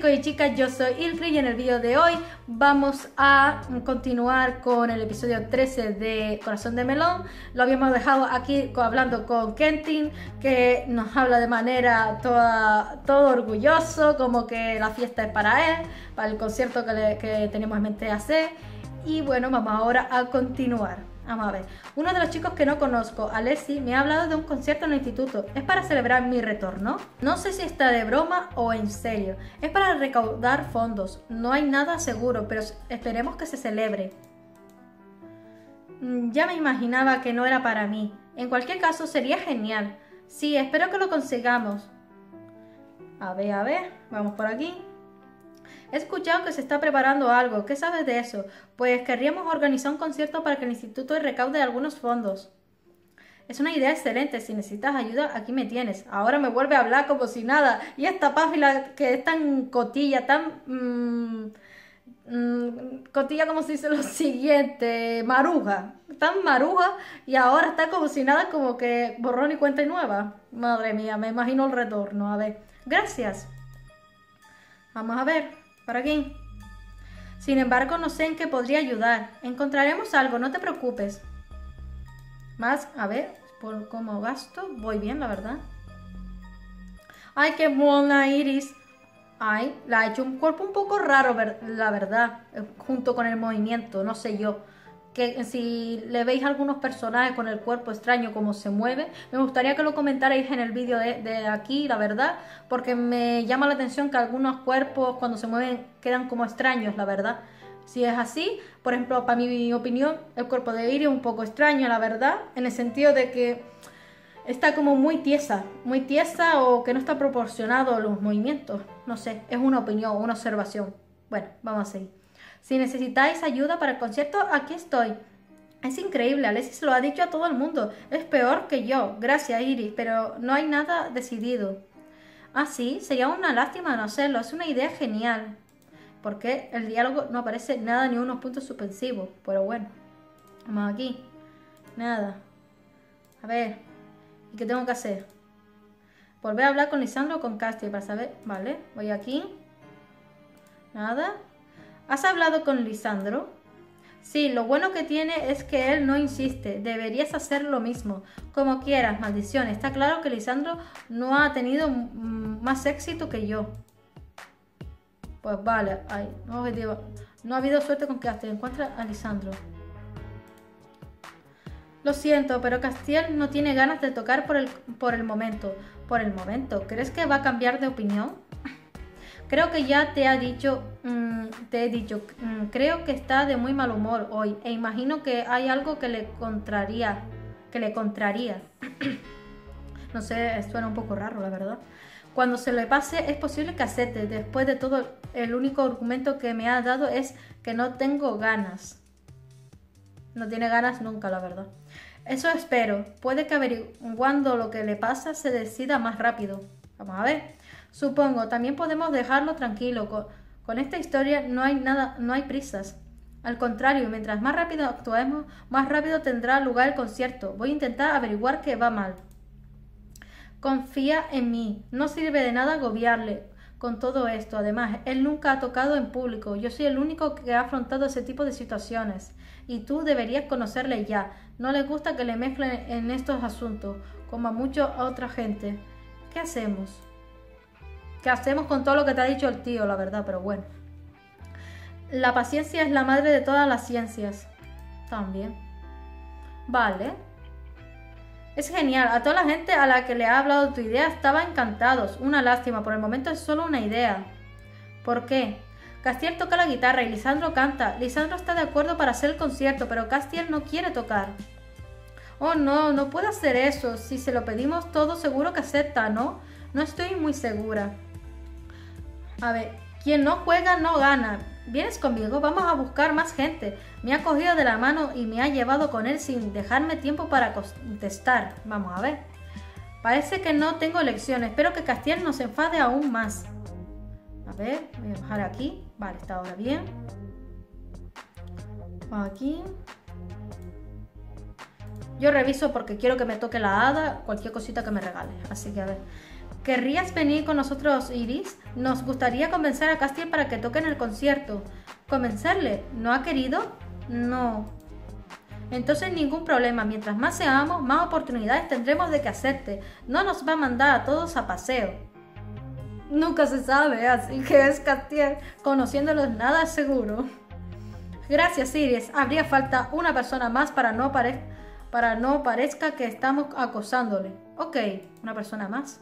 chicos y chicas, yo soy Ilkri y en el vídeo de hoy vamos a continuar con el episodio 13 de Corazón de Melón. Lo habíamos dejado aquí hablando con Kentin, que nos habla de manera todo orgulloso, como que la fiesta es para él, para el concierto que tenemos en mente hacer. Y bueno, vamos ahora a continuar. Vamos a ver, uno de los chicos que no conozco, Alessi, me ha hablado de un concierto en el instituto. Es para celebrar mi retorno. No sé si está de broma o en serio. Es para recaudar fondos. No hay nada seguro, pero esperemos que se celebre. Ya me imaginaba que no era para mí. En cualquier caso, sería genial. Sí, espero que lo consigamos. A ver, vamos por aquí. He escuchado que se está preparando algo. ¿Qué sabes de eso? Pues querríamos organizar un concierto para que el instituto recaude algunos fondos. Es una idea excelente. Si necesitas ayuda, aquí me tienes. Ahora me vuelve a hablar como si nada. Y esta página que es tan cotilla, tan... cotilla, como se dice lo siguiente, maruja. Tan maruja y ahora está como si nada, como que borrón y cuenta nueva. Madre mía, me imagino el retorno. A ver, gracias. Vamos a ver. ¿Para aquí? Sin embargo, no sé en qué podría ayudar. Encontraremos algo, no te preocupes. Más, a ver, por cómo gasto, voy bien, la verdad. Ay, qué mona Iris. Ay, la ha hecho un cuerpo un poco raro, la verdad, junto con el movimiento, no sé yo. Que si le veis a algunos personajes con el cuerpo extraño como se mueve, me gustaría que lo comentarais en el vídeo de aquí, la verdad, porque me llama la atención que algunos cuerpos cuando se mueven quedan como extraños, la verdad. Si es así, por ejemplo, para mi opinión, el cuerpo de Iris es un poco extraño, la verdad, en el sentido de que está como muy tiesa o que no está proporcionado a los movimientos. No sé, es una opinión, una observación. Bueno, vamos a seguir. Si necesitáis ayuda para el concierto, aquí estoy. Es increíble, Alessi se lo ha dicho a todo el mundo. Es peor que yo. Gracias, Iris, pero no hay nada decidido. Ah, sí, sería una lástima no hacerlo. Es una idea genial. Porque el diálogo no aparece nada ni unos puntos suspensivos. Pero bueno, vamos aquí. Nada. A ver, ¿y qué tengo que hacer? Volver a hablar con Lisandro o con Castiel para saber. Vale, voy aquí. Nada. ¿Has hablado con Lisandro? Sí, lo bueno que tiene es que él no insiste. Deberías hacer lo mismo. Como quieras, maldición. Está claro que Lisandro no ha tenido más éxito que yo. Pues vale. Ay, no ha habido suerte con que te encuentres a Lisandro. Lo siento, pero Castiel no tiene ganas de tocar por el momento. ¿Por el momento? ¿Crees que va a cambiar de opinión? Creo que ya te he dicho, creo que está de muy mal humor hoy e imagino que hay algo que le contraría. No sé, suena un poco raro, la verdad. Cuando se le pase es posible que acepte. Después de todo, el único argumento que me ha dado es que no tengo ganas. No tiene ganas nunca, la verdad. Eso espero. Puede que averiguando lo que le pasa se decida más rápido. Vamos a ver. Supongo, también podemos dejarlo tranquilo. Con esta historia no hay prisas. Al contrario, mientras más rápido actuemos, más rápido tendrá lugar el concierto. Voy a intentar averiguar qué va mal. Confía en mí. No sirve de nada agobiarle con todo esto. Además, él nunca ha tocado en público. Yo soy el único que ha afrontado ese tipo de situaciones. Y tú deberías conocerle ya. No le gusta que le mezclen en estos asuntos, como a mucha otra gente. ¿Qué hacemos? ¿Qué hacemos con todo lo que te ha dicho el tío, la verdad? Pero bueno. La paciencia es la madre de todas las ciencias. También. Vale. Es genial. A toda la gente a la que le ha hablado de tu idea estaba encantados. Una lástima. Por el momento es solo una idea. ¿Por qué? Castiel toca la guitarra y Lisandro canta. Lisandro está de acuerdo para hacer el concierto, pero Castiel no quiere tocar. Oh, no, no puede hacer eso. Si se lo pedimos todo, seguro que acepta, ¿no? No estoy muy segura. A ver, quien no juega no gana. ¿Vienes conmigo? Vamos a buscar más gente. Me ha cogido de la mano y me ha llevado con él sin dejarme tiempo para contestar. Vamos a ver. Parece que no tengo elección. Espero que Castiel no se enfade aún más. A ver, voy a bajar aquí. Vale, está ahora bien. Aquí. Yo reviso porque quiero que me toque la hada, cualquier cosita que me regale. Así que a ver. ¿Querrías venir con nosotros, Iris? Nos gustaría convencer a Castiel para que toque en el concierto. ¿Convencerle? ¿No ha querido? No. Entonces ningún problema. Mientras más seamos, más oportunidades tendremos de que acepte. No nos va a mandar a todos a paseo. Nunca se sabe, así que es Castiel. Conociéndolos nada es seguro. Gracias, Iris. Habría falta una persona más para no parezca que estamos acosándole. Ok, una persona más.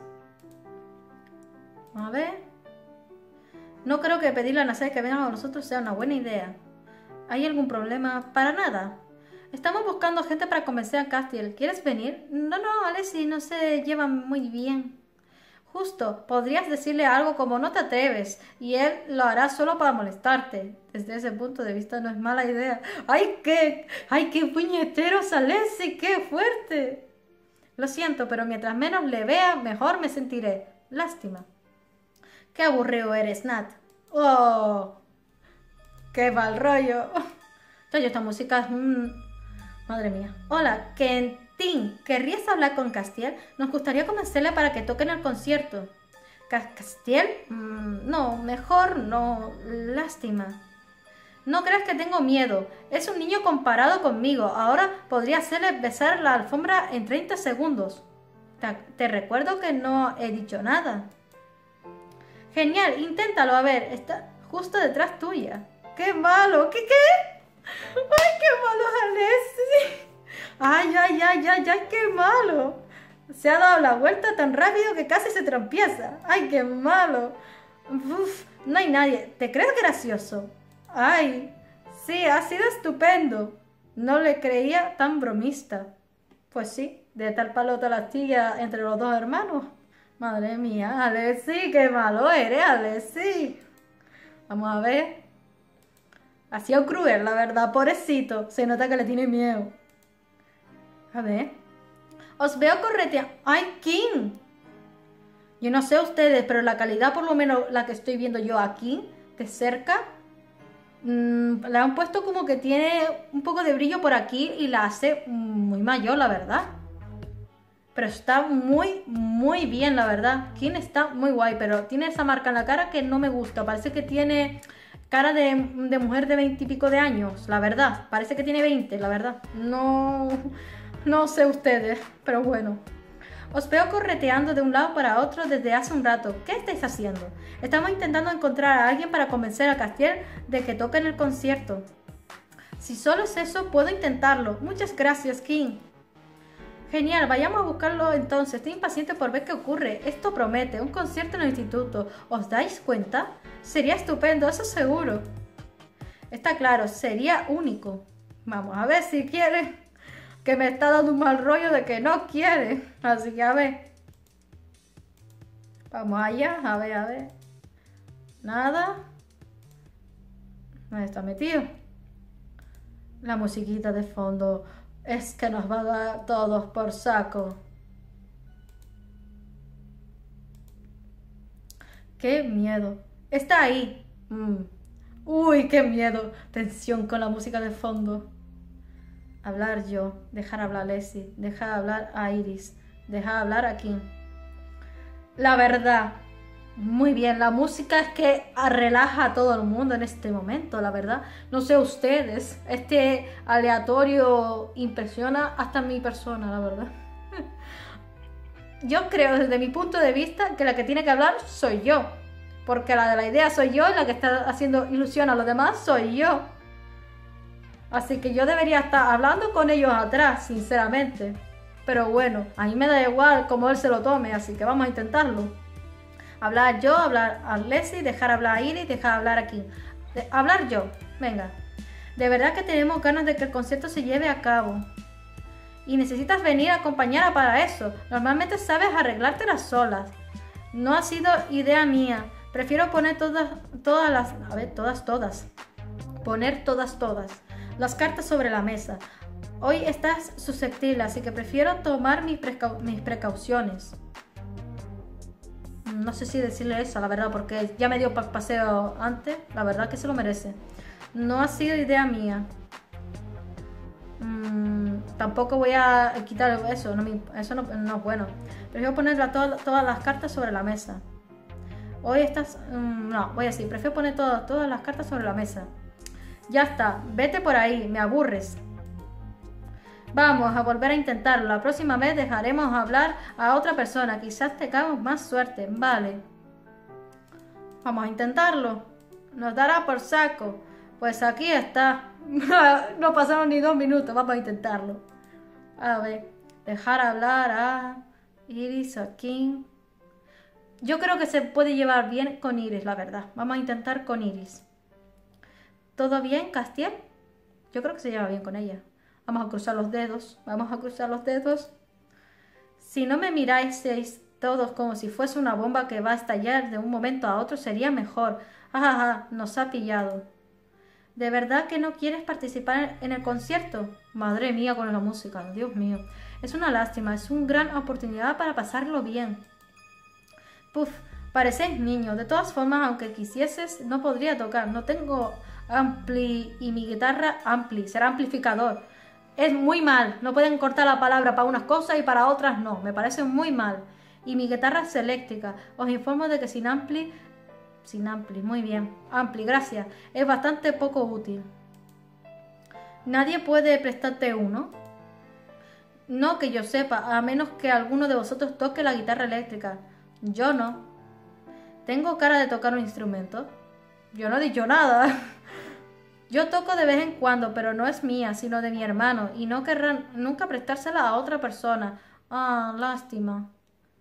A ver. No creo que pedirle a Nazaret que venga con nosotros sea una buena idea. ¿Hay algún problema? Para nada. Estamos buscando gente para convencer a Castiel. ¿Quieres venir? No, Alessi, no se llevan muy bien. Justo, podrías decirle algo como no te atreves y él lo hará solo para molestarte. Desde ese punto de vista no es mala idea. ¡Ay, qué puñeteros, Alessi! ¡Qué fuerte! Lo siento, pero mientras menos le vea, mejor me sentiré. Lástima. ¡Qué aburrido eres, Nat! ¡Oh! ¡Qué mal rollo! Oye, esta música es... Madre mía. Hola, Quentin. ¿Querrías hablar con Castiel? Nos gustaría convencerle para que toque en el concierto. ¿Castiel? No, mejor no. Lástima. No creas que tengo miedo. Es un niño comparado conmigo. Ahora podría hacerle besar la alfombra en 30 segundos. Te recuerdo que no he dicho nada. Genial, inténtalo, a ver, está justo detrás tuya. ¡Qué malo! ¿Qué? ¡Ay, qué malo, Alessi! ¡Ay, qué malo! Se ha dado la vuelta tan rápido que casi se tropieza. ¡Ay, qué malo! Uf, no hay nadie. ¿Te crees gracioso? ¡Ay! Sí, ha sido estupendo. No le creía tan bromista. Pues sí, de tal palo tal astilla entre los dos hermanos. Madre mía, Alessi, qué malo eres, Alessi. Vamos a ver. Ha sido cruel, la verdad, pobrecito. Se nota que le tiene miedo. A ver. Os veo correteando. ¡Ay, King! Yo no sé ustedes, pero la calidad, por lo menos la que estoy viendo yo aquí, de cerca, le han puesto como que tiene un poco de brillo por aquí y la hace muy mayor, la verdad. Pero está muy bien, la verdad. King está muy guay, pero tiene esa marca en la cara que no me gusta. Parece que tiene cara de mujer de 20 y pico de años, la verdad. Parece que tiene 20, la verdad. No sé ustedes, pero bueno. Os veo correteando de un lado para otro desde hace un rato. ¿Qué estáis haciendo? Estamos intentando encontrar a alguien para convencer a Castiel de que toque en el concierto. Si solo es eso, puedo intentarlo. Muchas gracias, King. Genial, vayamos a buscarlo entonces. Estoy impaciente por ver qué ocurre. Esto promete, un concierto en el instituto. ¿Os dais cuenta? Sería estupendo, eso seguro. Está claro, sería único. Vamos a ver si quiere. Que me está dando un mal rollo de que no quiere. Así que a ver. Vamos allá, a ver. Nada. ¿Dónde está metido? La musiquita de fondo. Es que nos va a dar todos por saco. ¡Qué miedo! ¡Está ahí! ¡Uy, qué miedo! Tensión con la música de fondo. Hablar yo. Dejar hablar a Alessi. Dejar hablar a Iris. Dejar hablar a King. La verdad. Muy bien, la música es que relaja a todo el mundo en este momento, la verdad. No sé ustedes, este aleatorio impresiona hasta mi persona, la verdad. Yo creo desde mi punto de vista que la que tiene que hablar soy yo. Porque la de la idea soy yo y la que está haciendo ilusión a los demás soy yo. Así que yo debería estar hablando con ellos atrás, sinceramente. Pero bueno, a mí me da igual cómo él se lo tome, así que vamos a intentarlo. Hablar yo, hablar a Alessi, dejar hablar a Iris, dejar hablar a King. Hablar yo, venga. De verdad que tenemos ganas de que el concierto se lleve a cabo. Y necesitas venir a acompañar para eso. Normalmente sabes arreglártelas solas. No ha sido idea mía. Prefiero poner todas las... A ver, todas. Poner todas las cartas sobre la mesa. Hoy estás susceptible, así que prefiero tomar mis precauciones. No sé si decirle eso, la verdad, porque ya me dio paseo antes. La verdad que se lo merece. No ha sido idea mía. tampoco voy a quitar eso, eso no es bueno. Prefiero poner todas las cartas sobre la mesa. Hoy estás... no, voy a decir, prefiero poner todas las cartas sobre la mesa. Ya está, vete por ahí, me aburres. Vamos a volver a intentarlo. La próxima vez dejaremos hablar a otra persona. Quizás tengamos más suerte. Vale. Vamos a intentarlo. Nos dará por saco. Pues aquí está. No pasaron ni 2 minutos. Vamos a intentarlo. A ver. Dejar hablar a Iris, a King. Yo creo que se puede llevar bien con Iris, la verdad. Vamos a intentar con Iris. ¿Todo bien, Castiel? Yo creo que se lleva bien con ella. Vamos a cruzar los dedos. Vamos a cruzar los dedos. Si no me miráis todos como si fuese una bomba que va a estallar de un momento a otro, sería mejor. Ajaja, nos ha pillado. ¿De verdad que no quieres participar en el concierto? Madre mía con la música, Dios mío. Es una lástima, es una gran oportunidad para pasarlo bien. Puf, parecéis niños. De todas formas, aunque quisieses, no podría tocar. No tengo ampli y mi guitarra será amplificador. Es muy mal, no pueden cortar la palabra para unas cosas y para otras no, me parece muy mal. Y mi guitarra es eléctrica, os informo de que sin ampli, muy bien, ampli, gracias, es bastante poco útil. ¿Nadie puede prestarte uno? No que yo sepa, a menos que alguno de vosotros toque la guitarra eléctrica. Yo no. ¿Tengo cara de tocar un instrumento? Yo no he dicho nada. Yo toco de vez en cuando, pero no es mía, sino de mi hermano, y no querrán nunca prestársela a otra persona. Ah, lástima.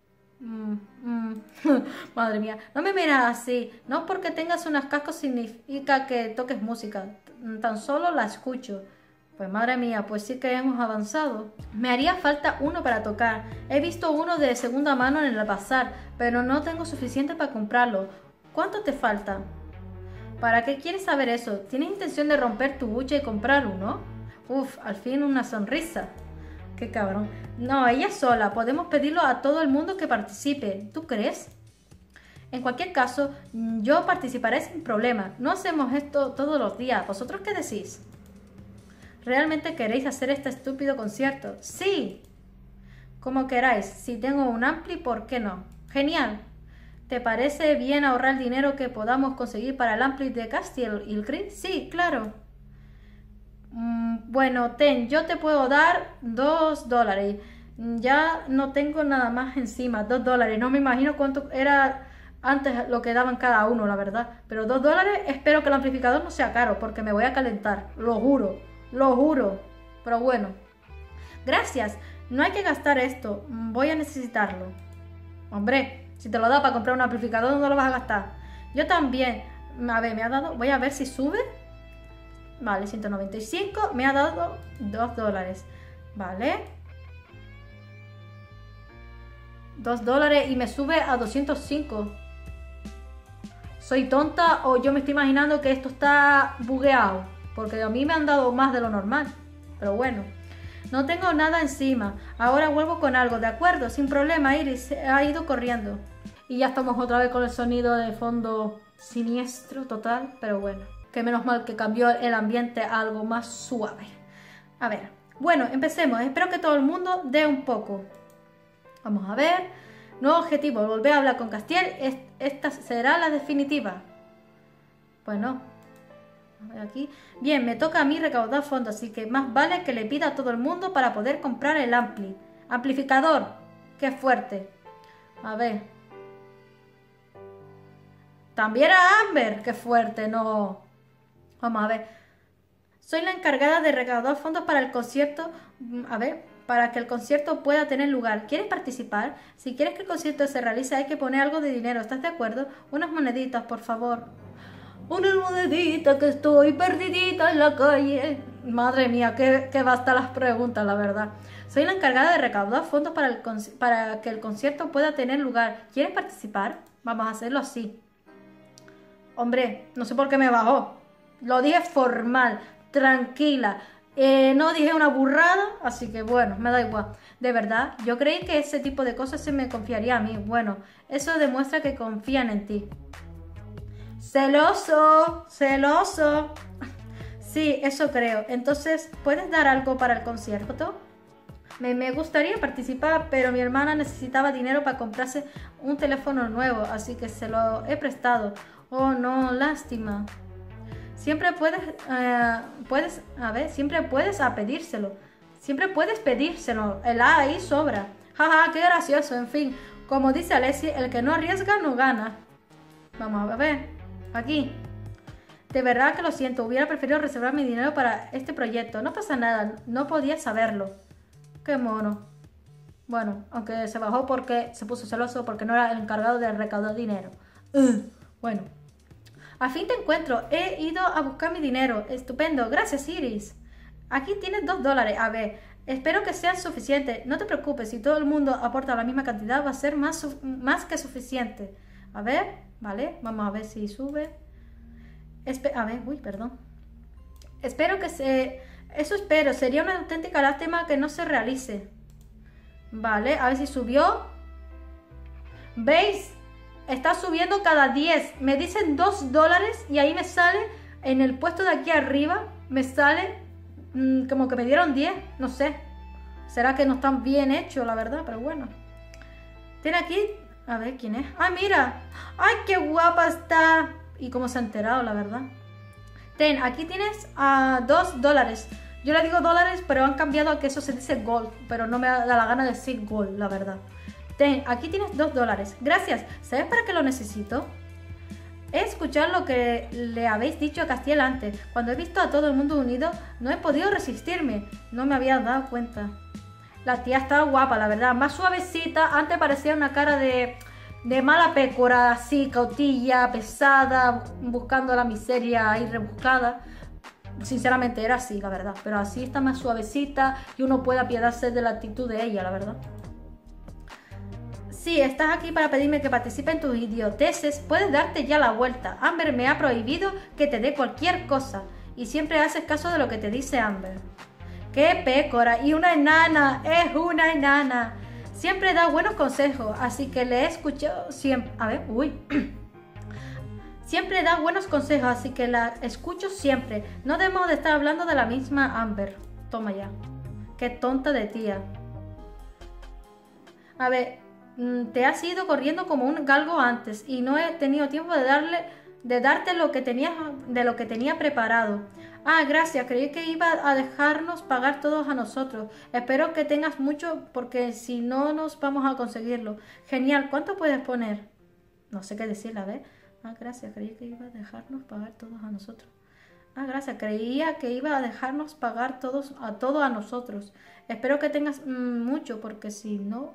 Madre mía, no me miras así. No porque tengas unos cascos significa que toques música. Tan solo la escucho. Pues madre mía, pues sí que hemos avanzado. Me haría falta uno para tocar. He visto uno de segunda mano en el bazar, pero no tengo suficiente para comprarlo. ¿Cuánto te falta? ¿Para qué quieres saber eso? ¿Tienes intención de romper tu buche y comprar uno? Uf, al fin una sonrisa. Qué cabrón. No, ella sola. Podemos pedirlo a todo el mundo que participe. ¿Tú crees? En cualquier caso, yo participaré sin problema. No hacemos esto todos los días. ¿Vosotros qué decís? ¿Realmente queréis hacer este estúpido concierto? ¡Sí! Como queráis. Si tengo un ampli, ¿por qué no? ¡Genial! ¿Te parece bien ahorrar el dinero que podamos conseguir para el ampli de Castiel y el Crit? Sí, claro. Bueno, yo te puedo dar $2. Ya no tengo nada más encima. $2. No me imagino cuánto era antes lo que daban cada uno, la verdad. Pero $2, espero que el amplificador no sea caro, porque me voy a calentar. Lo juro, lo juro. Pero bueno. Gracias. No hay que gastar esto. Voy a necesitarlo. Hombre. Si te lo da para comprar un amplificador, no lo vas a gastar. Yo también. A ver, me ha dado... Voy a ver si sube. Vale, 195. Me ha dado $2. Vale. $2 y me sube a 205. ¿Soy tonta o yo me estoy imaginando que esto está bugueado? Porque a mí me han dado más de lo normal. Pero bueno. No tengo nada encima. Ahora vuelvo con algo, ¿de acuerdo? Sin problema, Iris ha ido corriendo. Y ya estamos otra vez con el sonido de fondo siniestro total. Pero bueno, que menos mal que cambió el ambiente a algo más suave. A ver, bueno, empecemos. Espero que todo el mundo dé un poco. Vamos a ver. Nuevo objetivo, volver a hablar con Castiel. Esta será la definitiva. Bueno, a ver aquí. Bien, me toca a mí recaudar fondos, así que más vale que le pida a todo el mundo para poder comprar el amplificador. ¡Qué fuerte! A ver. También a Amber. ¡Qué fuerte! No. Vamos a ver. Soy la encargada de recaudar fondos para el concierto. A ver, para que el concierto pueda tener lugar. ¿Quieres participar? Si quieres que el concierto se realice hay que poner algo de dinero. ¿Estás de acuerdo? Unas moneditas, por favor. Una monedita que estoy perdidita en la calle. Madre mía, qué basta las preguntas, la verdad. Soy la encargada de recaudar fondos para que el concierto pueda tener lugar. ¿Quieres participar? Vamos a hacerlo así. Hombre, no sé por qué me bajó. Lo dije formal, tranquila. No dije una burrada, así que bueno, me da igual. De verdad, yo creí que ese tipo de cosas se me confiaría a mí. Bueno, eso demuestra que confían en ti. Celoso, celoso. Sí, eso creo. Entonces, ¿puedes dar algo para el concierto? Me gustaría participar, pero mi hermana necesitaba dinero para comprarse un teléfono nuevo, así que se lo he prestado. Oh, no, lástima. Siempre siempre puedes pedírselo. Siempre puedes pedírselo. El A ahí sobra. Jaja, qué gracioso. En fin, como dice Alessi, el que no arriesga no gana. Vamos a ver. Aquí. De verdad que lo siento. Hubiera preferido reservar mi dinero para este proyecto. No pasa nada. No podía saberlo. Qué mono. Bueno, aunque se bajó porque se puso celoso porque no era el encargado de recaudar dinero. Bueno. Al fin te encuentro. He ido a buscar mi dinero. Estupendo. Gracias, Iris. Aquí tienes $2. A ver, espero que sean suficientes. No te preocupes. Si todo el mundo aporta la misma cantidad, va a ser más que suficiente. A ver, vale. Vamos a ver si sube. A ver, uy, perdón. Espero que se... Eso espero. Sería una auténtica lástima que no se realice. Vale, a ver si subió. ¿Veis? Está subiendo cada 10. Me dicen $2 y ahí me sale, en el puesto de aquí arriba, me sale como que me dieron 10. No sé. Será que no están bien hechos, la verdad, pero bueno. Tiene aquí... A ver, ¿quién es? ¡Ay, mira! ¡Ay, qué guapa está! Y cómo se ha enterado, la verdad. Ten, aquí tienes $2. Yo le digo dólares, pero han cambiado a que eso se dice gold. Pero no me da la gana de decir gold, la verdad. Ten, aquí tienes $2. Gracias. ¿Sabes para qué lo necesito? He escuchado lo que le habéis dicho a Castiel antes. Cuando he visto a todo el mundo unido, no he podido resistirme. No me había dado cuenta. La tía estaba guapa, la verdad. Más suavecita. Antes parecía una cara de mala pécora, así, cautilla, pesada, buscando la miseria ahí rebuscada. Sinceramente era así, la verdad. Pero así está más suavecita y uno puede apiadarse de la actitud de ella, la verdad. Si estás aquí para pedirme que participe en tus idioteces, puedes darte ya la vuelta. Amber me ha prohibido que te dé cualquier cosa. Y siempre haces caso de lo que te dice Amber. ¡Qué pécora! Y una enana, es una enana. Siempre da buenos consejos, así que le he escuchado siempre. A ver, uy. Siempre da buenos consejos, así que la escucho siempre. No debemos de estar hablando de la misma Amber. Toma ya. Qué tonta de tía. A ver, te has ido corriendo como un galgo antes y no he tenido tiempo de darte lo que tenía preparado. Ah, gracias, creí que iba a dejarnos pagar todos a nosotros. Espero que tengas mucho porque si no nos vamos a conseguirlo. Genial, ¿cuánto puedes poner? No sé qué decir, a ver. Ah, gracias, creí que iba a dejarnos pagar todos a nosotros. Ah, gracias, creía que iba a dejarnos pagar todos a nosotros. Espero que tengas mucho porque si no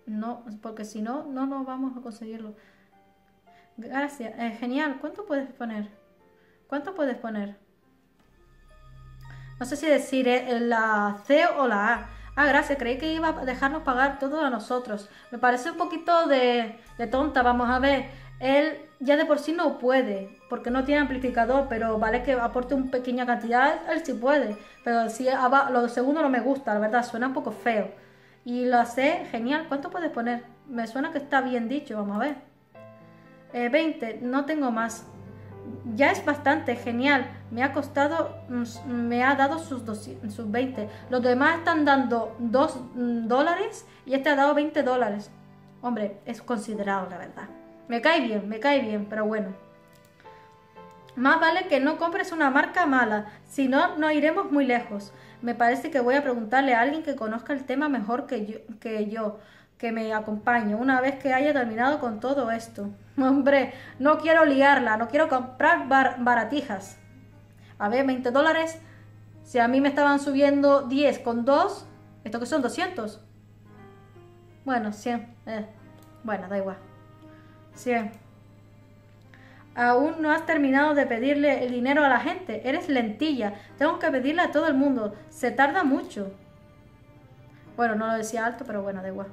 nos vamos a conseguirlo. Gracias, genial, ¿cuánto puedes poner? ¿Cuánto puedes poner? No sé si decir la C o la A. Ah, gracias, creí que iba a dejarnos pagar todo a nosotros. Me parece un poquito de tonta, vamos a ver. Él ya de por sí no puede, porque no tiene amplificador, pero vale que aporte una pequeña cantidad, él sí puede. Pero si lo segundo no me gusta, la verdad, suena un poco feo. Y la C, genial, ¿cuánto puedes poner? Me suena que está bien dicho, vamos a ver. 20, no tengo más. Ya es bastante, genial. Me ha dado sus 20. Los demás están dando $2 y este ha dado $20. Hombre, es considerado, la verdad. Me cae bien, pero bueno. Más vale que no compres una marca mala, si no, no iremos muy lejos. Me parece que voy a preguntarle a alguien que conozca el tema mejor que yo, que me acompañe una vez que haya terminado con todo esto. Hombre, no quiero liarla, no quiero comprar baratijas. A ver, $20. Si a mí me estaban subiendo 10 con 2, ¿esto que son 200? Bueno, 100. Bueno, da igual. 100. Aún no has terminado de pedirle el dinero a la gente. Eres lentilla. Tengo que pedirle a todo el mundo. Se tarda mucho. Bueno, no lo decía alto, pero bueno, da igual.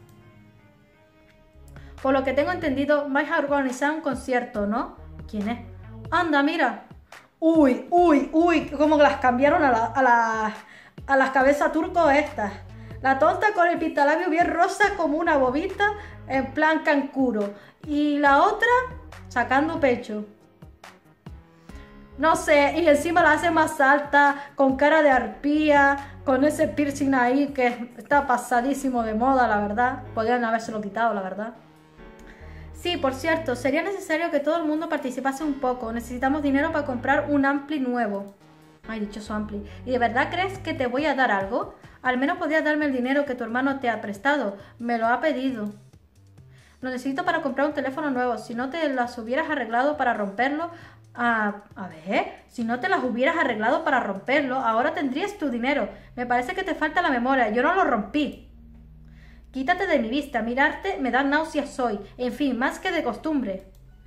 Por lo que tengo entendido, vais a organizar un concierto, ¿no? ¿Quién es? Anda, mira. Uy, cómo las cambiaron a las cabezas turcos estas. La tonta con el pintalabio bien rosa como una bobita, en plan cancuro. Y la otra sacando pecho. No sé, y encima la hace más alta, con cara de arpía, con ese piercing ahí que está pasadísimo de moda, la verdad. Podrían habérselo quitado, la verdad. Sí, por cierto, sería necesario que todo el mundo participase un poco. Necesitamos dinero para comprar un ampli nuevo. Ay, dichoso ampli. ¿Y de verdad crees que te voy a dar algo? Al menos podrías darme el dinero que tu hermano te ha prestado. Me lo ha pedido. Lo necesito para comprar un teléfono nuevo. Si no te las hubieras arreglado para romperlo... a ver, si no te las hubieras arreglado para romperlo, ahora tendrías tu dinero. Me parece que te falta la memoria. Yo no lo rompí. Quítate de mi vista. Mirarte me da náuseas hoy. En fin, más que de costumbre.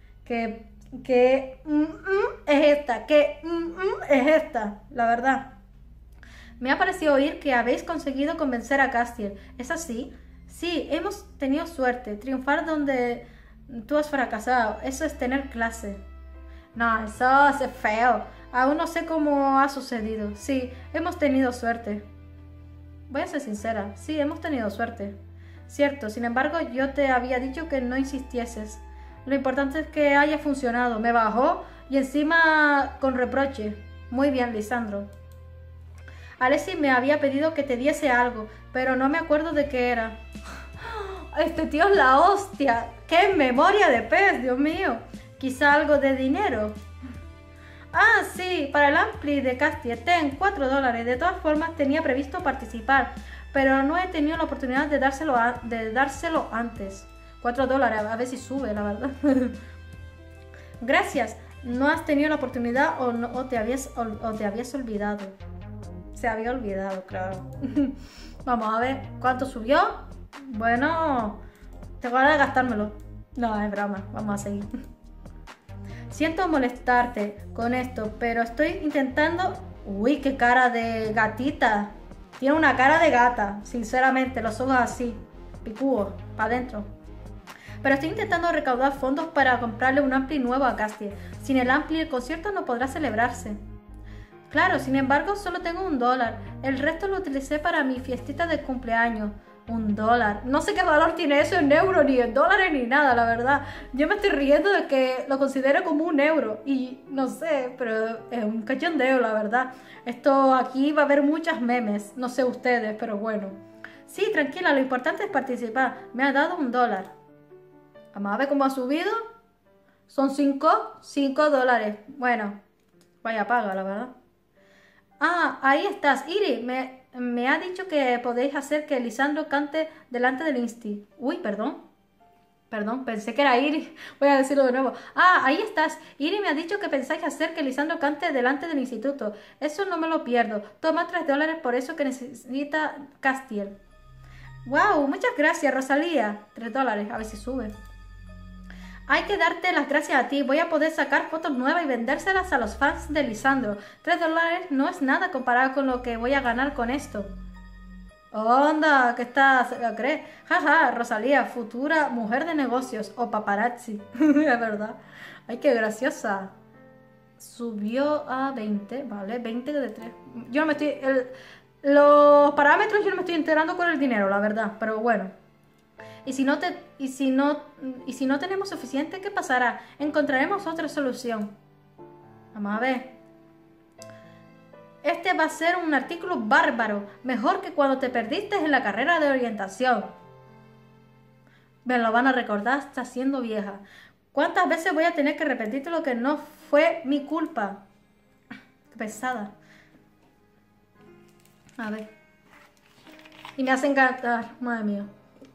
Es esta. Es esta. La verdad. Me ha parecido oír que habéis conseguido convencer a Castiel. ¿Es así? Sí, hemos tenido suerte. Triunfar donde tú has fracasado. Eso es tener clase. No, eso es feo. Aún no sé cómo ha sucedido. Sí, hemos tenido suerte. Voy a ser sincera. Sí, hemos tenido suerte. Cierto, sin embargo, yo te había dicho que no insistieses. Lo importante es que haya funcionado. Me bajó y encima con reproche. Muy bien, Lisandro. Alexis me había pedido que te diese algo, pero no me acuerdo de qué era. Este tío es la hostia. ¡Qué memoria de pez, Dios mío! Quizá algo de dinero. Ah, sí, para el ampli de Castiel. Ten, $4. De todas formas, tenía previsto participar, pero no he tenido la oportunidad de dárselo antes. $4, a ver si sube, la verdad. Gracias. No has tenido la oportunidad o te habías olvidado. Se había olvidado, claro. Vamos a ver cuánto subió. Bueno, tengo ganas de gastármelo. No, es broma. Vamos a seguir. Siento molestarte con esto, pero estoy intentando... Uy, qué cara de gatita. Tiene una cara de gata, sinceramente, los ojos así, picudos, para adentro. Pero estoy intentando recaudar fondos para comprarle un ampli nuevo a Castiel. Sin el ampli, el concierto no podrá celebrarse. Claro, sin embargo, solo tengo $1. El resto lo utilicé para mi fiestita de cumpleaños. $1. No sé qué valor tiene eso en euros, ni en dólares, ni nada, la verdad. Yo me estoy riendo de que lo considero como €1. Y no sé, pero es un cachondeo, la verdad. Esto aquí va a haber muchas memes. No sé ustedes, pero bueno. Sí, tranquila, lo importante es participar. Me ha dado $1. Vamos a ver cómo ha subido. Son $5. Bueno, vaya paga, la verdad. Ah, ahí estás. Iri, me ha dicho que podéis hacer que Lisandro cante delante del Insti. Uy, perdón. Perdón, pensé que era Iri. Voy a decirlo de nuevo. Ah, ahí estás. Iri me ha dicho que pensáis hacer que Lisandro cante delante del instituto. Eso no me lo pierdo. Toma $3 por eso que necesita Castiel. Wow, muchas gracias, Rosalía. $3, a ver si sube. Hay que darte las gracias a ti. Voy a poder sacar fotos nuevas y vendérselas a los fans de Lisandro. $3 no es nada comparado con lo que voy a ganar con esto. Onda, ¿qué estás? ¿Lo crees? Jaja, Rosalía, futura mujer de negocios o paparazzi. Es verdad. Ay, qué graciosa. Subió a 20, ¿vale? 20 de 3. Yo no me estoy... los parámetros yo no me estoy enterando con el dinero, la verdad. Pero bueno. Y si no tenemos suficiente, ¿qué pasará? Encontraremos otra solución. Vamos a ver. Este va a ser un artículo bárbaro. Mejor que cuando te perdiste en la carrera de orientación. Me lo van a recordar hasta siendo vieja. ¿Cuántas veces voy a tener que repetirte lo que no fue mi culpa? Qué pesada. A ver. Y me hace encantar. Madre mía.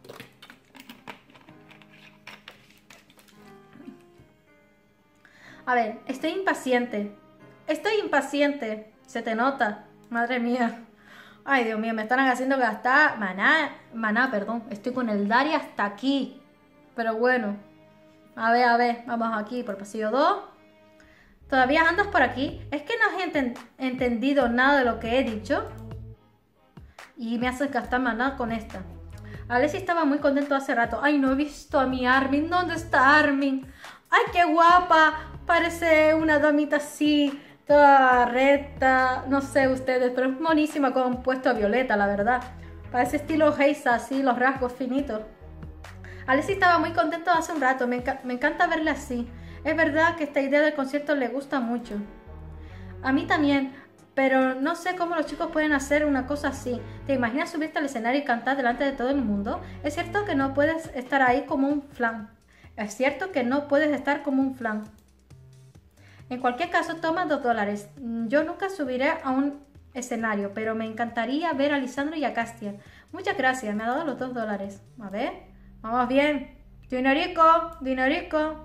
A ver, estoy impaciente. Estoy impaciente. Se te nota. Madre mía. Ay, Dios mío, me están haciendo gastar maná, perdón. Estoy con el Dari hasta aquí. Pero bueno. A ver. Vamos aquí por pasillo 2. ¿Todavía andas por aquí? ¿Es que no has entendido nada de lo que he dicho? Y me haces gastar maná con esta. Alexis estaba muy contento hace rato. Ay, no he visto a mi Armin. ¿Dónde está Armin? ¡Ay, qué guapa! Parece una damita así, toda recta. No sé ustedes, pero es monísima con puesto a violeta, la verdad. Parece estilo Heisa, así, los rasgos finitos. Alexis estaba muy contento hace un rato. Me encanta verle así. Es verdad que esta idea del concierto le gusta mucho. A mí también, pero no sé cómo los chicos pueden hacer una cosa así. ¿Te imaginas subirte al escenario y cantar delante de todo el mundo? Es cierto que no puedes estar ahí como un flan. Es cierto que no puedes estar como un flan. En cualquier caso, toma $2. Yo nunca subiré a un escenario, pero me encantaría ver a Lisandro y a Castiel. Muchas gracias, me ha dado los $2. A ver, vamos bien. Dinerico, dinerico.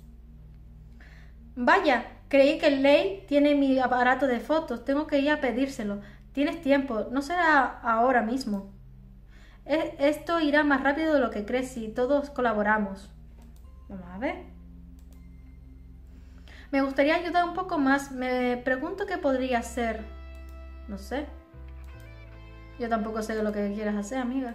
Vaya, creí que Ley tiene mi aparato de fotos. Tengo que ir a pedírselo. Tienes tiempo, no será ahora mismo. Esto irá más rápido de lo que crees si todos colaboramos. Vamos a ver. Me gustaría ayudar un poco más. Me pregunto qué podría hacer. No sé. Yo tampoco sé lo que quieras hacer, amiga.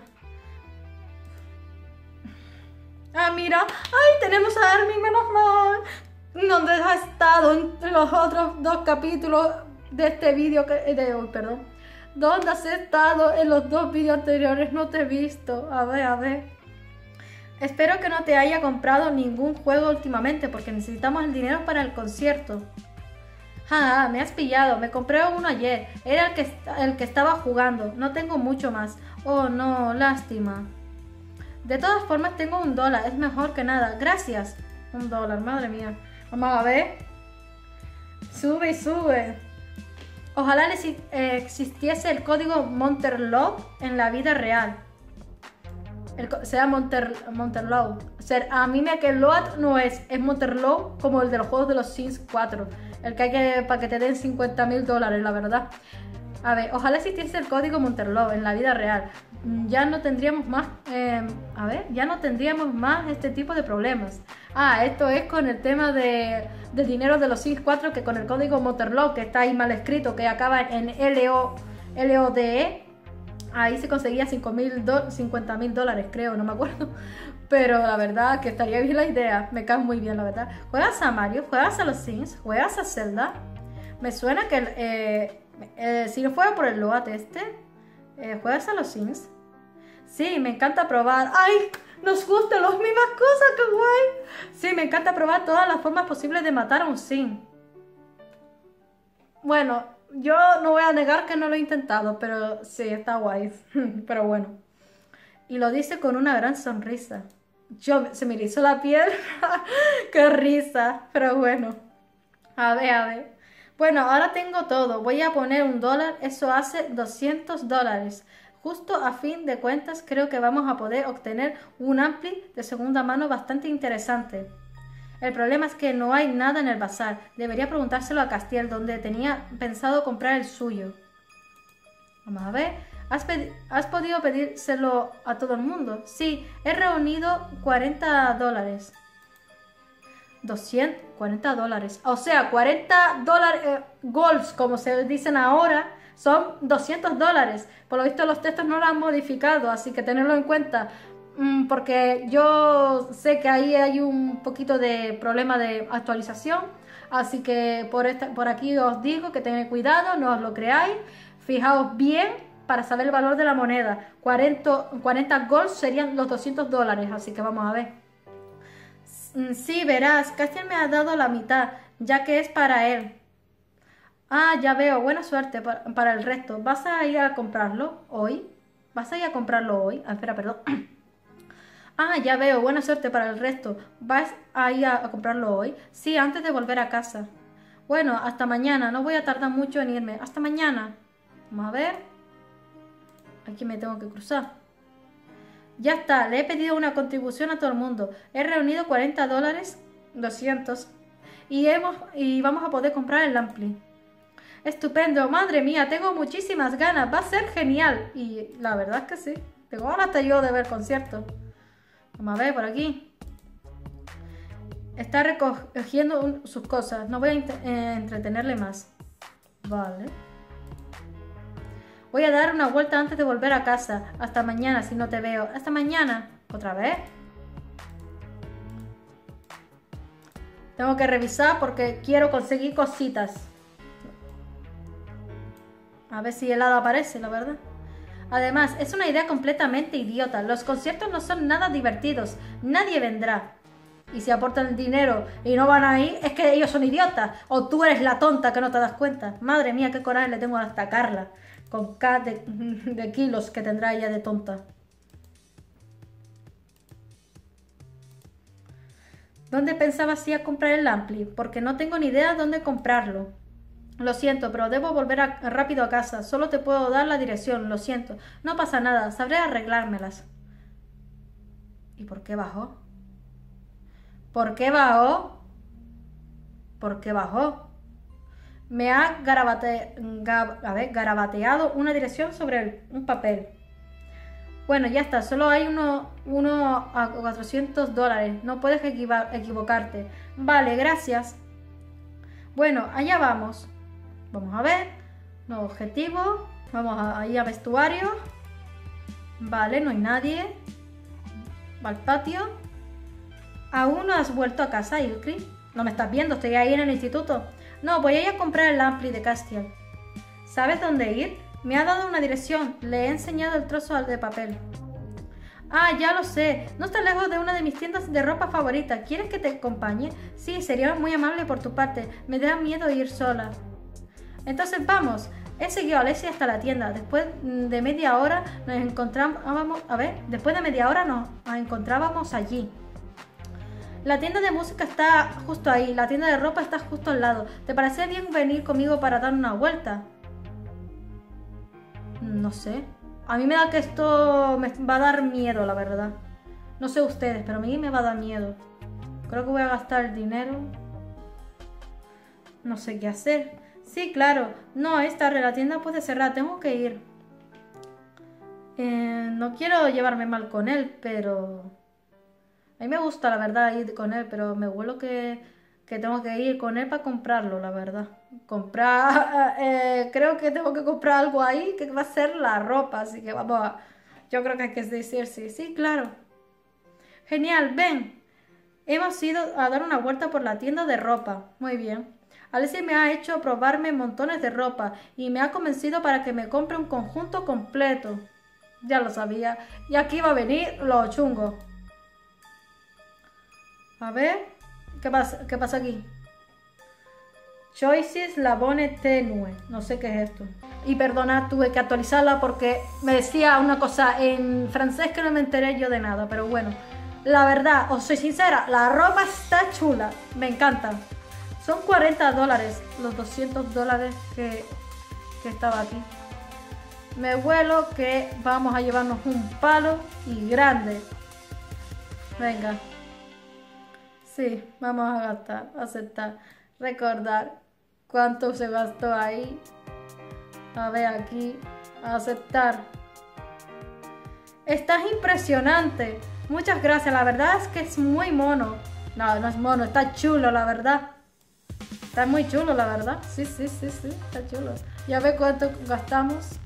Ah, mira. ¡Ay, tenemos a Armin! ¡Menos mal! ¿Dónde has estado en los otros 2 capítulos de este vídeo de hoy, perdón? ¿Dónde has estado en los 2 vídeos anteriores? No te he visto. A ver, a ver. Espero que no te haya comprado ningún juego últimamente porque necesitamos el dinero para el concierto. Ah, me has pillado. Me compré uno ayer. Era el que estaba jugando. No tengo mucho más. Oh, no, lástima. De todas formas, tengo $1. Es mejor que nada. Gracias. $1, madre mía. Vamos a ver. Sube y sube. Ojalá existiese el código Monterlove en la vida real. Sea Monterlove. O sea, a mí me que Load no es Monterlove como el de los juegos de los Sims 4. El que hay que para que te den $50.000, la verdad. A ver, ojalá existiese el código Monterlove en la vida real. Ya no tendríamos más, ya no tendríamos más este tipo de problemas. Ah, esto es con el tema del dinero de los Sims 4, que con el código Monterlove, que está ahí mal escrito, que acaba en LODE. Ahí se conseguía $50.000, creo, no me acuerdo. Pero la verdad que estaría bien la idea. Me cae muy bien, la verdad. ¿Juegas a Mario? ¿Juegas a los Sims? ¿Juegas a Zelda? Me suena que si no fuera por el Loat ¿juegas a los Sims? Sí, me encanta probar. ¡Ay! Nos gustan las mismas cosas, qué guay. Sí, me encanta probar todas las formas posibles de matar a un Sim. Bueno, yo no voy a negar que no lo he intentado, pero sí, está guay. Pero bueno. Y lo dice con una gran sonrisa. Se me erizó la piel. ¡Qué risa! Pero bueno. A ver, a ver. Bueno, ahora tengo todo. Voy a poner $1. Eso hace $200. Justo a fin de cuentas, creo que vamos a poder obtener un ampli de segunda mano bastante interesante. El problema es que no hay nada en el bazar. Debería preguntárselo a Castiel, donde tenía pensado comprar el suyo. Vamos a ver. ¿Has podido pedírselo a todo el mundo? Sí, he reunido $40. $40. O sea, $40 golds, como se dicen ahora, son $200. Por lo visto los textos no lo han modificado, así que tenerlo en cuenta. Porque yo sé que ahí hay un poquito de problema de actualización. Así que por aquí os digo que tened cuidado, no os lo creáis. Fijaos bien para saber el valor de la moneda. 40 golds serían los $200, así que vamos a ver. Sí, verás, Castiel me ha dado la mitad, ya que es para él. Ah, ya veo, buena suerte para el resto. ¿Vas a ir a comprarlo hoy? ¿Vas a ir a comprarlo hoy? Ah, espera, perdón. Ah, ya veo, buena suerte para el resto. ¿Vas a ir a comprarlo hoy? Sí, antes de volver a casa. Bueno, hasta mañana, no voy a tardar mucho en irme. Hasta mañana. Vamos a ver. Aquí me tengo que cruzar. Ya está, le he pedido una contribución a todo el mundo. He reunido $40, 200. Y vamos a poder comprar el ampli. Estupendo, madre mía, tengo muchísimas ganas. Va a ser genial. Y la verdad es que sí. Tengo ganas hasta yo de ver conciertos. Vamos a ver por aquí. Está recogiendo sus cosas. No voy a entretenerle más. Vale. Voy a dar una vuelta antes de volver a casa. Hasta mañana si no te veo. Hasta mañana. ¿Otra vez? Tengo que revisar porque quiero conseguir cositas. A ver si el hada aparece, la verdad. Además, es una idea completamente idiota. Los conciertos no son nada divertidos. Nadie vendrá. Y si aportan el dinero y no van ahí, es que ellos son idiotas. O tú eres la tonta que no te das cuenta. Madre mía, qué coraje le tengo hasta a Carla. Con K de kilos que tendrá ella de tonta. ¿Dónde pensabas ir a comprar el Ampli? Porque no tengo ni idea dónde comprarlo. Lo siento, pero debo volver rápido a casa. Solo te puedo dar la dirección, lo siento. No pasa nada, sabré arreglármelas. ¿Y por qué bajó? ¿Por qué bajó? ¿Por qué bajó? Me ha garabateado una dirección sobre un papel. Bueno, ya está, solo hay uno a $400. No puedes equivocarte. Vale, gracias. Bueno, allá vamos. Vamos a ver. Nuevo objetivo. Vamos ahí a vestuario. Vale, no hay nadie. Va al patio. ¿Aún no has vuelto a casa, Ilkri? ¿No me estás viendo? Estoy ahí en el instituto. No, voy a ir a comprar el Ampli de Castiel. ¿Sabes dónde ir? Me ha dado una dirección. Le he enseñado el trozo de papel. Ah, ya lo sé. No está lejos de una de mis tiendas de ropa favorita. ¿Quieres que te acompañe? Sí, sería muy amable por tu parte. Me da miedo ir sola. Entonces vamos. He seguido a Alessia hasta la tienda. Después de media hora nos encontrábamos allí. La tienda de música está justo ahí. La tienda de ropa está justo al lado. ¿Te parece bien venir conmigo para dar una vuelta? No sé. A mí me da que esto me va a dar miedo, la verdad. No sé ustedes, pero a mí me va a dar miedo. Creo que voy a gastar el dinero. No sé qué hacer. Sí, claro. No, es tarde. La tienda puede cerrar. Tengo que ir. No quiero llevarme mal con él, pero... A mí me gusta, la verdad, ir con él, pero me huelo que tengo que ir con él para comprarlo, la verdad. Creo que tengo que comprar algo ahí que va a ser la ropa, así que vamos a... Yo creo que hay que decir sí. Sí, claro. Genial, ven. Hemos ido a dar una vuelta por la tienda de ropa. Muy bien. Alessia me ha hecho probarme montones de ropa y me ha convencido para que me compre un conjunto completo. Ya lo sabía. Y aquí va a venir lo chungo. A ver, ¿qué pasa aquí? Choices Labone Tenue. No sé qué es esto. Y perdona, tuve que actualizarla porque me decía una cosa en francés que no me enteré yo de nada. Pero bueno, la verdad, os soy sincera, la ropa está chula. Me encanta. Son $40 los $200 que estaba aquí. Me huelo que vamos a llevarnos un palo y grande. Venga. Sí, vamos a gastar, aceptar, recordar cuánto se gastó ahí. A ver aquí, aceptar. Estás impresionante. Muchas gracias, la verdad es que es muy mono. No, no es mono, está chulo, la verdad. Está muy chulo, la verdad. Sí, está chulo. Ya ve cuánto gastamos.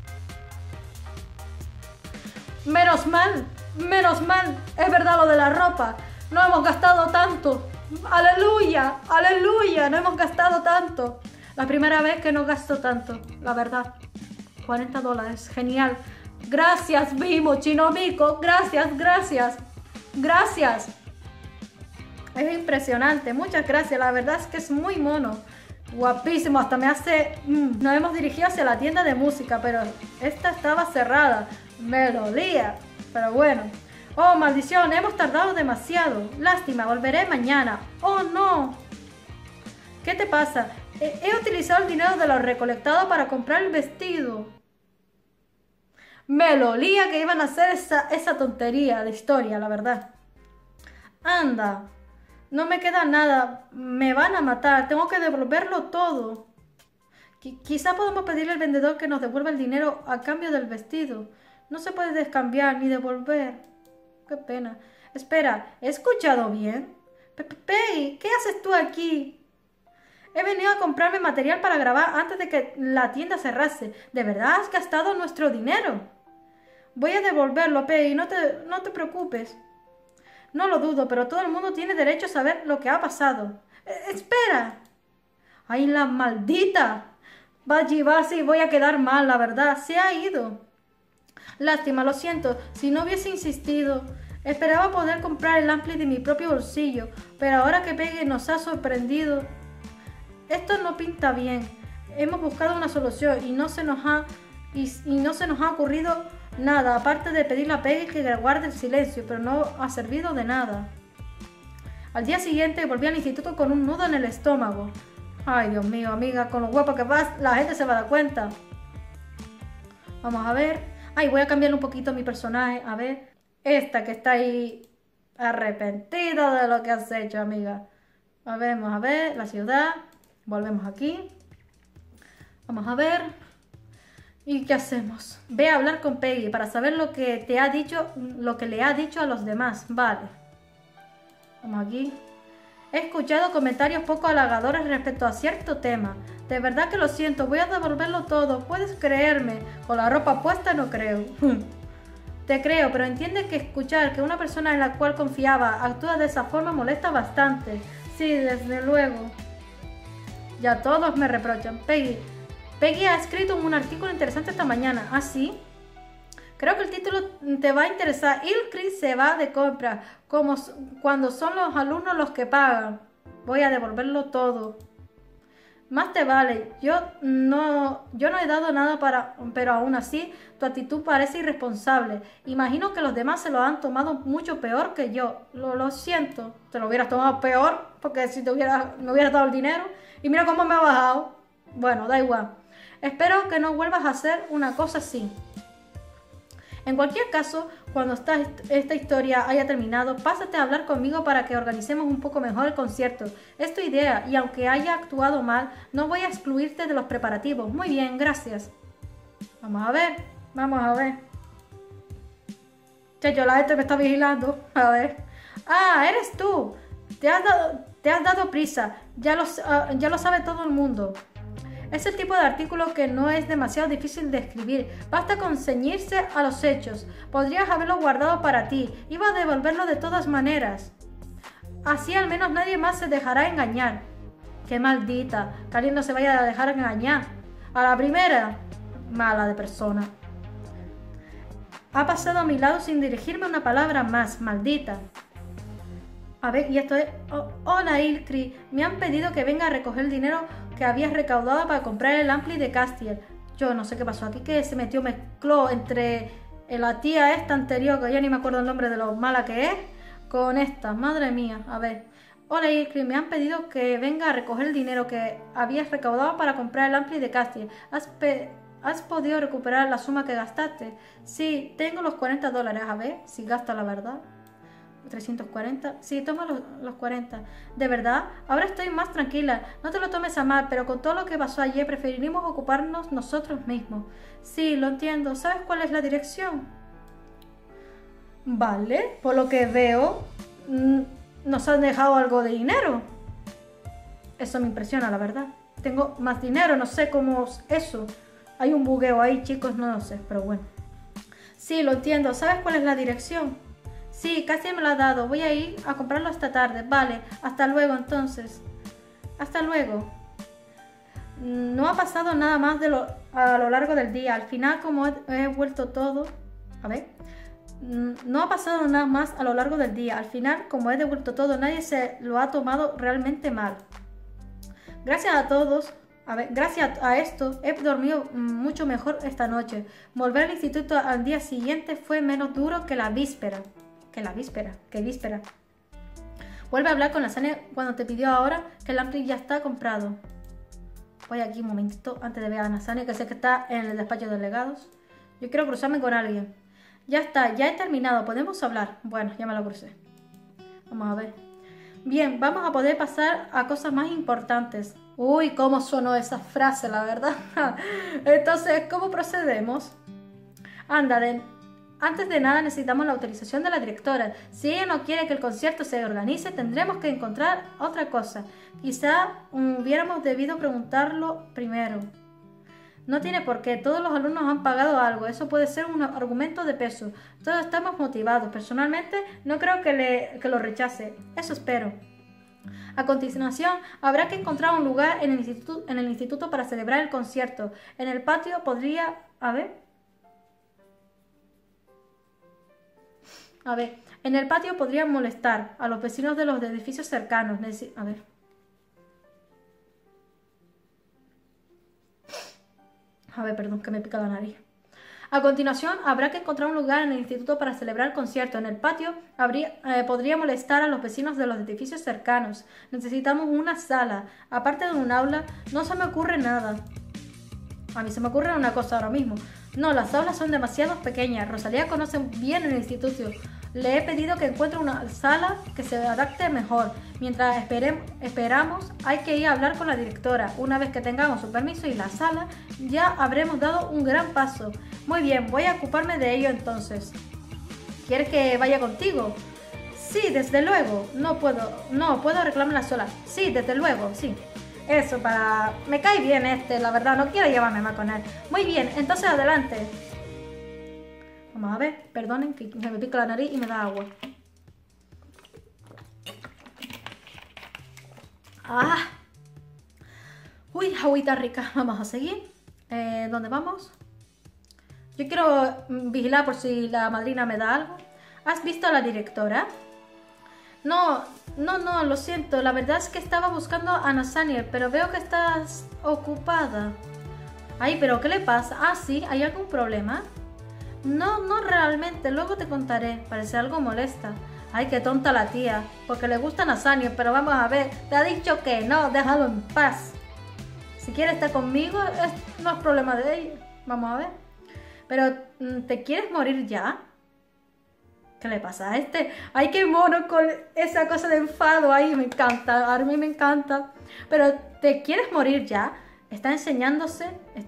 Menos mal, es verdad lo de la ropa. No hemos gastado tanto. ¡Aleluya! ¡Aleluya! No hemos gastado tanto. La primera vez que no gasto tanto, la verdad. $40. Genial. Gracias, Vimo, Chinomico. Gracias. Gracias. Es impresionante. Muchas gracias. La verdad es que es muy mono. Guapísimo. Hasta me hace... Nos hemos dirigido hacia la tienda de música, pero esta estaba cerrada. Me dolía. Pero bueno. Oh, maldición, hemos tardado demasiado. Lástima, volveré mañana. Oh, no. ¿Qué te pasa? He utilizado el dinero de lo recolectado para comprar el vestido. Me lo olía que iban a hacer esa tontería de historia, la verdad. Anda, no me queda nada. Me van a matar. Tengo que devolverlo todo. Quizá podamos pedirle al vendedor que nos devuelva el dinero a cambio del vestido. No se puede descambiar ni devolver. Qué pena. Espera, ¿he escuchado bien? Peggy, ¿qué haces tú aquí? He venido a comprarme material para grabar antes de que la tienda cerrase. ¿De verdad has gastado nuestro dinero? Voy a devolverlo, Peggy, no te preocupes. No lo dudo, pero todo el mundo tiene derecho a saber lo que ha pasado. ¡Espera! ¡Ay, la maldita! Vaya, voy a quedar mal, la verdad. Se ha ido. Lástima, lo siento. Si no hubiese insistido... Esperaba poder comprar el ampli de mi propio bolsillo, pero ahora que Peggy nos ha sorprendido, esto no pinta bien. Hemos buscado una solución y no se nos ha ocurrido nada, aparte de pedirle a Peggy que guarde el silencio, pero no ha servido de nada. Al día siguiente volví al instituto con un nudo en el estómago. Ay, Dios mío, amiga, con lo guapo que vas, la gente se va a dar cuenta. Vamos a ver. Ay, voy a cambiar un poquito mi personaje. A ver. Esta que está ahí arrepentida de lo que has hecho, amiga. Vamos a ver la ciudad. Volvemos aquí. Vamos a ver. ¿Y qué hacemos? Ve a hablar con Peggy para saber lo que te ha dicho, lo que le ha dicho a los demás. Vale. Vamos aquí. He escuchado comentarios poco halagadores respecto a cierto tema. De verdad que lo siento, voy a devolverlo todo. ¿Puedes creerme? Con la ropa puesta no creo. Te creo, pero entiende que escuchar que una persona en la cual confiaba actúa de esa forma molesta bastante. Sí, desde luego. Ya todos me reprochan. Peggy ha escrito un artículo interesante esta mañana. ¿Ah, sí? Creo que el título te va a interesar. Ilkri se va de compras, como cuando son los alumnos los que pagan. Voy a devolverlo todo. Más te vale. Yo no he dado nada pero aún así tu actitud parece irresponsable. Imagino que los demás se lo han tomado mucho peor que yo. Lo siento. Te lo hubieras tomado peor porque si me hubieras dado el dinero. Y mira cómo me ha bajado. Bueno, da igual. Espero que no vuelvas a hacer una cosa así. En cualquier caso, cuando esta historia haya terminado, pásate a hablar conmigo para que organicemos un poco mejor el concierto. Es tu idea y aunque haya actuado mal, no voy a excluirte de los preparativos. Muy bien, gracias. Vamos a ver. Chacho, la gente me está vigilando. A ver. Ah, eres tú. Te has dado prisa. Ya lo sabe todo el mundo. Es el tipo de artículo que no es demasiado difícil de escribir. Basta con ceñirse a los hechos. Podrías haberlo guardado para ti. Iba a devolverlo de todas maneras. Así al menos nadie más se dejará engañar. ¡Qué maldita! Que alguien no se vaya a dejar engañar. A la primera. Mala de persona. Ha pasado a mi lado sin dirigirme una palabra más. Maldita. A ver, y esto es... hola, Ilkri. Me han pedido que venga a recoger el dinero que habías recaudado para comprar el ampli de Castiel. Yo no sé qué pasó aquí, que se mezcló entre la tía esta anterior, que ya ni me acuerdo el nombre de lo mala que es, con esta. Madre mía, a ver. Hola, Ilkri. Me han pedido que venga a recoger el dinero que habías recaudado para comprar el ampli de Castiel. ¿Has podido recuperar la suma que gastaste? Sí, tengo los $40. A ver si gasta la verdad. 340. Sí, toma los 40. ¿De verdad? Ahora estoy más tranquila. No te lo tomes a mal, pero con todo lo que pasó ayer preferimos ocuparnos nosotros mismos. Sí, lo entiendo. ¿Sabes cuál es la dirección? Vale, por lo que veo, nos han dejado algo de dinero. Eso me impresiona, la verdad. Tengo más dinero, no sé cómo es eso. Hay un bugueo ahí, chicos, no lo sé, pero bueno. Sí, lo entiendo. ¿Sabes cuál es la dirección? Sí, casi me lo ha dado. Voy a ir a comprarlo esta tarde. Vale, hasta luego entonces. Hasta luego. No ha pasado nada más a lo largo del día. Al final, como he vuelto todo... A ver. No ha pasado nada más a lo largo del día. Al final, como he devuelto todo, nadie se lo ha tomado realmente mal. Gracias a todos. Gracias a esto he dormido mucho mejor esta noche. Volver al instituto al día siguiente fue menos duro que la víspera. Que víspera. Vuelve a hablar con Nasania cuando te pidió ahora que el ampli ya está comprado. Voy aquí un momentito antes de ver a Nasania, que sé que está en el despacho de delegados. Yo quiero cruzarme con alguien. Ya está, ya he terminado. ¿Podemos hablar? Bueno, ya me lo crucé. Vamos a ver. Bien, vamos a poder pasar a cosas más importantes. Uy, cómo sonó esa frase, la verdad. Entonces, ¿cómo procedemos? Antes de nada necesitamos la autorización de la directora. Si ella no quiere que el concierto se organice, tendremos que encontrar otra cosa. Quizá hubiéramos debido preguntarlo primero. No tiene por qué, todos los alumnos han pagado algo, eso puede ser un argumento de peso. Todos estamos motivados, personalmente no creo que lo rechace, eso espero. A continuación, habrá que encontrar un lugar en el instituto para celebrar el concierto. En el patio podría... A ver... A ver, en el patio podrían molestar a los vecinos de los edificios cercanos. A ver. A ver, perdón, que me pica la nariz. A continuación, habrá que encontrar un lugar en el instituto para celebrar el concierto. En el patio podría molestar a los vecinos de los edificios cercanos. Necesitamos una sala. Aparte de un aula, no se me ocurre nada. A mí se me ocurre una cosa ahora mismo. No, las aulas son demasiado pequeñas. Rosalía conoce bien el instituto. Le he pedido que encuentre una sala que se adapte mejor. Mientras esperamos, hay que ir a hablar con la directora. Una vez que tengamos su permiso y la sala, ya habremos dado un gran paso. Muy bien, voy a ocuparme de ello entonces. ¿Quieres que vaya contigo? Sí, desde luego. No puedo arreglármela sola. Sí, desde luego, sí. Eso, me cae bien la verdad, no quiero llevarme mal con él. Muy bien, entonces adelante. Vamos a ver, perdonen que me pica la nariz y me da agua. ¡Ah! Uy, agüita rica. Vamos a seguir. ¿Dónde vamos? Yo quiero vigilar por si la madrina me da algo. ¿Has visto a la directora? No, lo siento. La verdad es que estaba buscando a Nathaniel, pero veo que estás ocupada. Ay, ¿pero qué le pasa? Ah, sí, ¿hay algún problema? No realmente, luego te contaré. Parece algo molesta. Ay, qué tonta la tía, porque le gusta Nathaniel, pero vamos a ver, te ha dicho que no, déjalo en paz. Si quiere estar conmigo, no es problema de ella. Vamos a ver. Pero, ¿te quieres morir ya? ¿Qué le pasa a este? Ay, qué mono con esa cosa de enfado. Ay, me encanta, a mí me encanta. Pero, ¿te quieres morir ya? Está enseñándose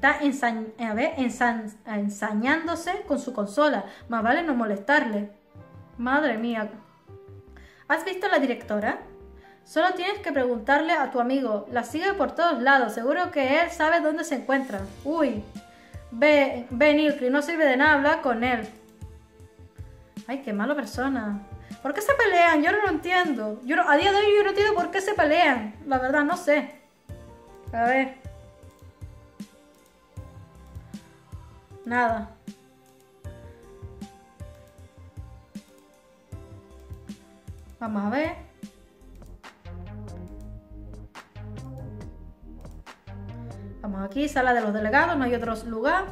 con su consola. Más vale no molestarle. Madre mía. ¿Has visto a la directora? Solo tienes que preguntarle a tu amigo. La sigue por todos lados. Seguro que él sabe dónde se encuentra. Uy. Ve, Nilkri, no sirve de nada hablar con él. Ay, qué mala persona. ¿Por qué se pelean? Yo no lo entiendo. A día de hoy yo no entiendo por qué se pelean. La verdad, no sé. A ver. Nada. Vamos a ver. Vamos aquí, sala de los delegados, no hay otro lugar.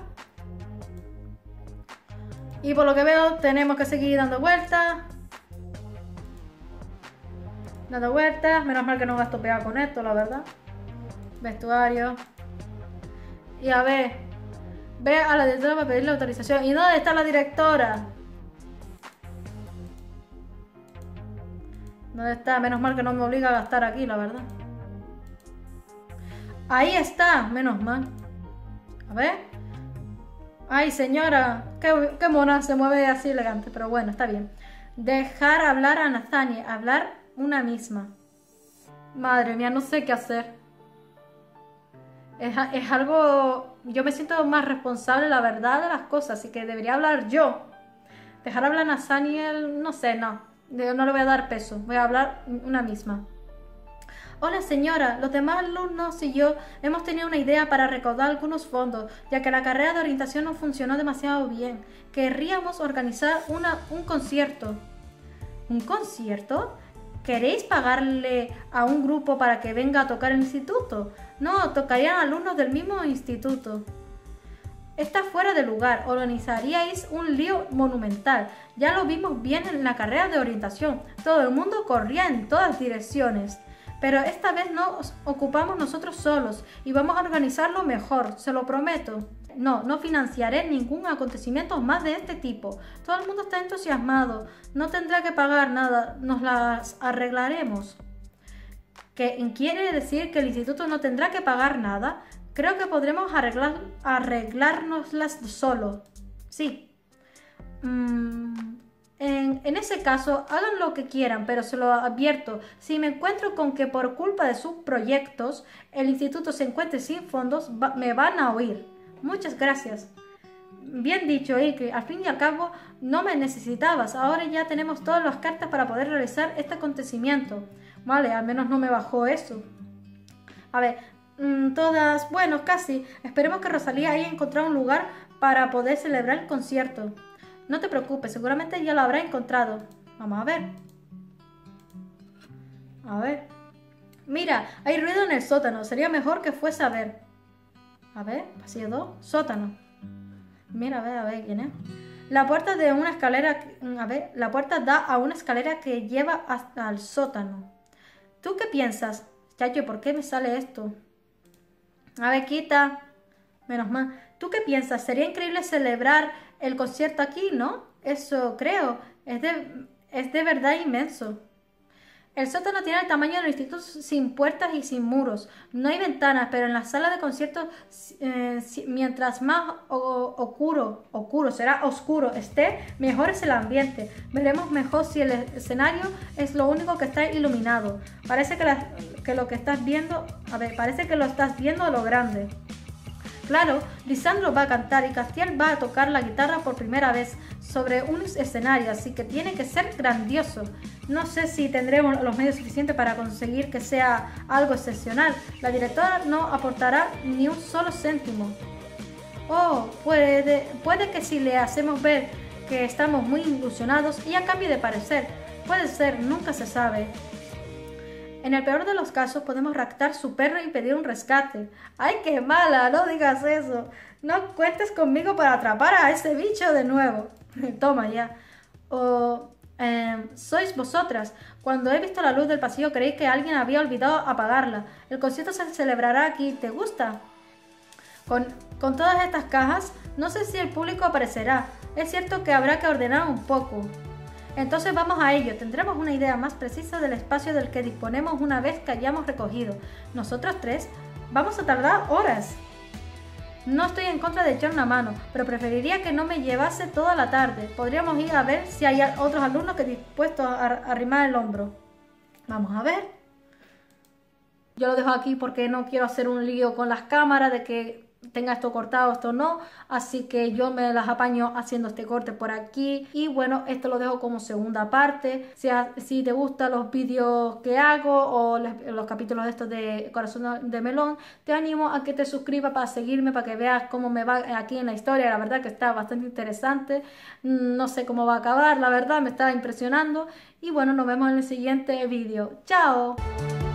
Y por lo que veo tenemos que seguir dando vueltas. Dando vueltas. Menos mal que no gasto pegado con esto, la verdad. Vestuario. Y a ver. Ve a la directora para pedirle autorización. ¿Y dónde está la directora? ¿Dónde está? Menos mal que no me obliga a gastar aquí, la verdad. Ahí está, menos mal. A ver. Ay, señora. Qué mona, se mueve así elegante. Pero bueno, está bien. Dejar hablar a Nathaniel. Hablar una misma. Madre mía, no sé qué hacer. Es algo... Yo me siento más responsable, la verdad, de las cosas. Así que debería hablar yo. Dejar hablar a Nathaniel, no sé, no. No le voy a dar peso. Voy a hablar una misma. Hola señora, los demás alumnos y yo hemos tenido una idea para recaudar algunos fondos, ya que la carrera de orientación no funcionó demasiado bien. Querríamos organizar un concierto. ¿Un concierto? ¿Queréis pagarle a un grupo para que venga a tocar el instituto? No, tocarían alumnos del mismo instituto. Está fuera de lugar, organizaríais un lío monumental. Ya lo vimos bien en la carrera de orientación. Todo el mundo corría en todas direcciones. Pero esta vez nos ocupamos nosotros solos y vamos a organizarlo mejor, se lo prometo. No financiaré ningún acontecimiento más de este tipo. Todo el mundo está entusiasmado. No tendrá que pagar nada, nos las arreglaremos. ¿Qué quiere decir que el instituto no tendrá que pagar nada? Creo que podremos arreglárnoslas solo. Sí. En ese caso, hagan lo que quieran, pero se lo advierto, si me encuentro con que por culpa de sus proyectos el instituto se encuentre sin fondos, me van a oír. Muchas gracias. Bien dicho, Ike, al fin y al cabo no me necesitabas, ahora ya tenemos todas las cartas para poder realizar este acontecimiento. Vale, al menos no me bajó eso. A ver, todas, bueno, casi. Esperemos que Rosalía haya encontrado un lugar para poder celebrar el concierto. No te preocupes, seguramente ya lo habrá encontrado. Vamos a ver. A ver. Mira, hay ruido en el sótano. Sería mejor que fuese a ver. A ver, pasillo 2, sótano. Mira, a ver quién es. La puerta de una escalera, a ver, la puerta da a una escalera que lleva hasta el sótano. ¿Tú qué piensas? Chacho, ¿por qué me sale esto? A ver, quita. Menos mal. ¿Tú qué piensas? Sería increíble celebrar el concierto aquí, ¿no? Eso creo. Es de verdad inmenso. El sótano tiene el tamaño del instituto sin puertas y sin muros. No hay ventanas, pero en la sala de conciertos, mientras más oscuro esté, mejor es el ambiente. Veremos mejor si el escenario es lo único que está iluminado. Parece que lo que estás viendo, parece que lo estás viendo a lo grande. Claro, Lisandro va a cantar y Castiel va a tocar la guitarra por primera vez sobre un escenario, así que tiene que ser grandioso. No sé si tendremos los medios suficientes para conseguir que sea algo excepcional. La directora no aportará ni un solo céntimo. Oh, puede que si le hacemos ver que estamos muy ilusionados, ella cambie de parecer. Puede ser, nunca se sabe. En el peor de los casos podemos raptar su perro y pedir un rescate. ¡Ay, qué mala! No digas eso. No cuentes conmigo para atrapar a ese bicho de nuevo. Toma ya. Sois vosotras. Cuando he visto la luz del pasillo creí que alguien había olvidado apagarla. El concierto se celebrará aquí. ¿Te gusta? Con todas estas cajas, no sé si el público aparecerá. Es cierto que habrá que ordenar un poco. Entonces vamos a ello. Tendremos una idea más precisa del espacio del que disponemos una vez que hayamos recogido. Nosotros tres vamos a tardar horas. No estoy en contra de echar una mano, pero preferiría que no me llevase toda la tarde. Podríamos ir a ver si hay otros alumnos que dispuestos a arrimar el hombro. Vamos a ver. Yo lo dejo aquí porque no quiero hacer un lío con las cámaras de que tenga esto cortado, esto no, así que yo me las apaño haciendo este corte por aquí. Y bueno, esto lo dejo como segunda parte. Si te gustan los vídeos que hago o los capítulos de estos de Corazón de Melón, te animo a que te suscribas para seguirme, para que veas cómo me va aquí en la historia. La verdad que está bastante interesante. No sé cómo va a acabar, la verdad me está impresionando. Y bueno, nos vemos en el siguiente vídeo. ¡Chao!